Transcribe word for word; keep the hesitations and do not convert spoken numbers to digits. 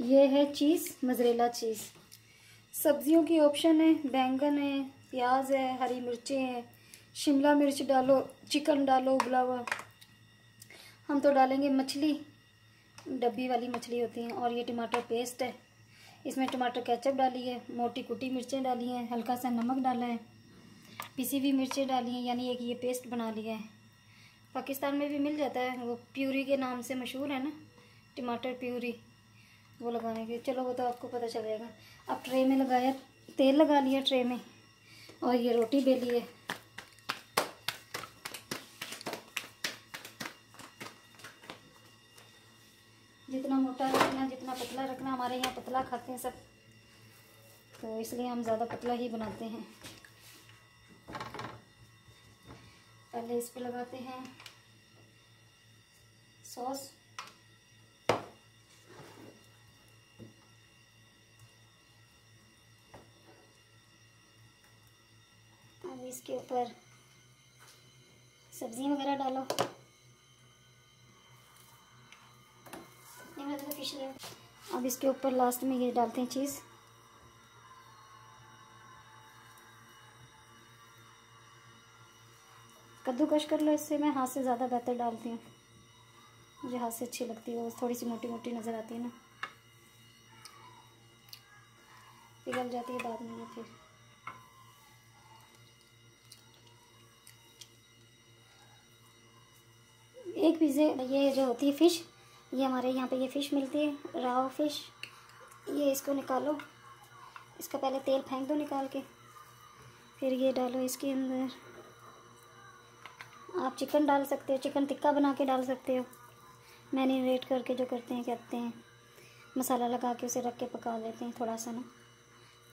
ये है चीज़, mozzarella cheese. सब्जियों की ऑप्शन है, बैंगन है, प्याज है, हरी मिर्चें हैं, शिमला मिर्च डालो, चिकन डालो उबला हुआ। हम तो डालेंगे मछली, डब्बी वाली मछली होती है। और ये टमाटर पेस्ट है, इसमें टमाटर केचप डाली है, मोटी कुटी मिर्चें डाली हैं, हल्का सा नमक डाला है, पिसी हुई मिर्चें डाली हैं, यानी एक ये पेस्ट बना लिया है। पाकिस्तान में भी मिल जाता है, वो प्यूरी के नाम से मशहूर है ना, टमाटर प्यूरी, वो लगाने के। चलो वो तो आपको पता चलेगा। अब ट्रे में लगाया, तेल लगा लिया ट्रे में, और ये रोटी बेली है। जितना मोटा रखना, जितना पतला रखना, हमारे यहाँ पतला खाते हैं सब, तो इसलिए हम ज़्यादा पतला ही बनाते हैं। पहले इस पे लगाते हैं सॉस, अब इसके ऊपर सब्जियां वगैरह डालो। तो फिश है। अब इसके ऊपर लास्ट में ये डालते हैं चीज़। कद्दूकश कर लो, इससे मैं हाथ से ज़्यादा बेहतर डालती हूँ, मुझे हाथ से अच्छी लगती है, वो थोड़ी सी मोटी मोटी नज़र आती है ना, पिघल जाती है बाद में। फिर एक पिज़्ज़े, ये जो होती है फ़िश, ये हमारे यहाँ पे ये फ़िश मिलती है, राव फिश। ये इसको निकालो, इसका पहले तेल फेंक दो निकाल के, फिर ये डालो इसके अंदर। आप चिकन डाल सकते हो, चिकन टिक्का बना के डाल सकते हो, मैरिनेट करके जो करते हैं, कहते हैं मसाला लगा के उसे रख के पका लेते हैं थोड़ा सा ना।